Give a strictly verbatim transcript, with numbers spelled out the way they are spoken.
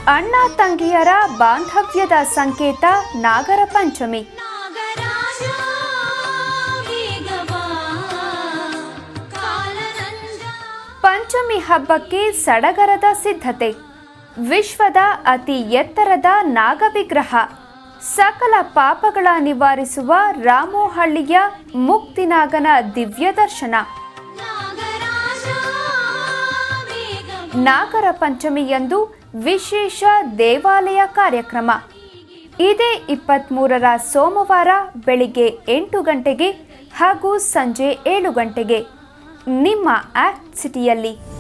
ಅಣ್ಣ ತಂಗಿಯರ ಬಾಂಧವ್ಯದ ಸಂಕೇತ ನಾಗರ ಪಂಚಮಿ. ಪಂಚಮಿ ಹಬ್ಬಕ್ಕೆ ಸಡಗರದ ಸಿದ್ಧತೆ. ವಿಶ್ವದ ಅತಿ ಎತ್ತರದ ನಾಗ ವಿಗ್ರಹ, ಸಕಲ ಪಾಪಗಳ ನಿವಾರಿಸುವ ರಾಮೋಹಳ್ಳಿಯ ಮುಕ್ತಿನಾಗನ ದಿವ್ಯ ದರ್ಶನ. ನಾಗರ ಪಂಚಮಿಯಂದು ವಿಶೇಷ ದೇವಾಲಯ ಕಾರ್ಯಕ್ರಮ. ಇದೇ ಇಪ್ಪತ್ತ್ಮೂರರ ಸೋಮವಾರ ಬೆಳಿಗ್ಗೆ ಎಂಟು ಗಂಟೆಗೆ ಹಾಗೂ ಸಂಜೆ ಏಳು ಗಂಟೆಗೆ ನಿಮ್ಮ ಆಕ್ಟ್ ಸಿಟಿಯಲ್ಲಿ.